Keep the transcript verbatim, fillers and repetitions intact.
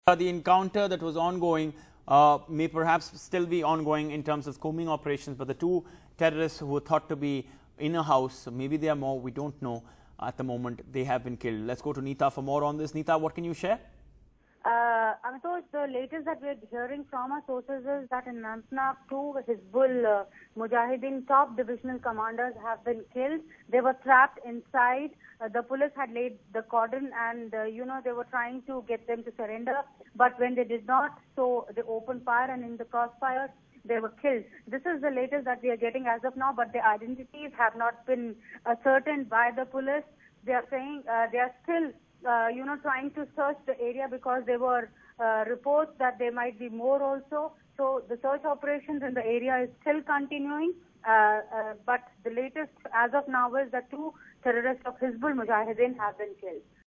The encounter that was ongoing uh, may perhaps still be ongoing in terms of combing operations, but the two terrorists who were thought to be in a house, maybe there are more, we don't know at the moment, they have been killed. Let's go to Neeta for more on this. Neeta, what can you share? Uh, Amitosh, the latest that we're hearing from our sources is that in Anantnag, two Hizbul uh, Mujahideen top divisional commanders have been killed. They were trapped inside. Uh, the police had laid the cordon and, uh, you know, they were trying to get them to surrender. But when they did not, so they opened fire, and in the crossfire, they were killed. This is the latest that we are getting as of now, but their identities have not been ascertained by the police. They are saying uh, they are still Uh, you know, trying to search the area because there were uh, reports that there might be more also. So the search operations in the area is still continuing. Uh, uh, but the latest as of now is that two terrorists of Hizbul Mujahideen have been killed.